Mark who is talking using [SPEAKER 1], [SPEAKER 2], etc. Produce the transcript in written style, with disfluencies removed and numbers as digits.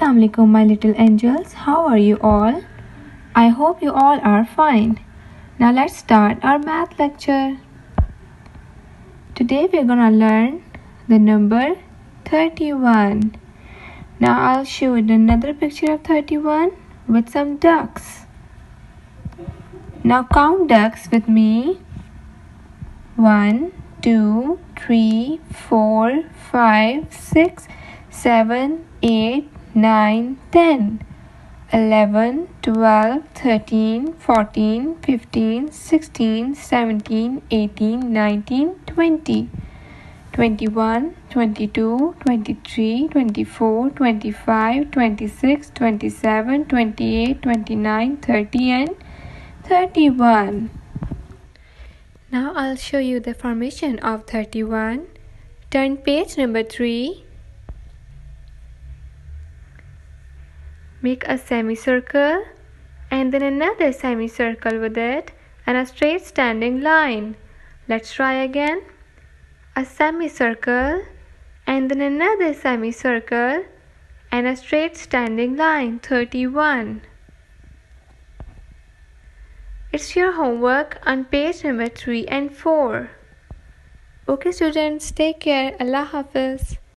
[SPEAKER 1] Assalamu alaikum my little angels, how are you all? I hope you all are fine. Now let's start our math lecture. Today we're gonna learn the number 31. Now I'll show you another picture of 31 with some ducks. Now count ducks with me. 1, 2, 3, 4, 5, 6, 7, 8, 9, 10, 11, 12, 13, 14, 15, 16, 17, 18, 19, 20, 21, 22, 23, 24, 25, 26, 27, 28, 29, 30 and 31. Now I'll show you the formation of 31. Turn page number 3. Make a semicircle and then another semicircle with it and a straight standing line. Let's try again. A semicircle and then another semicircle and a straight standing line. 31. It's your homework on page number 3 and 4. Okay students, take care. Allah Hafiz.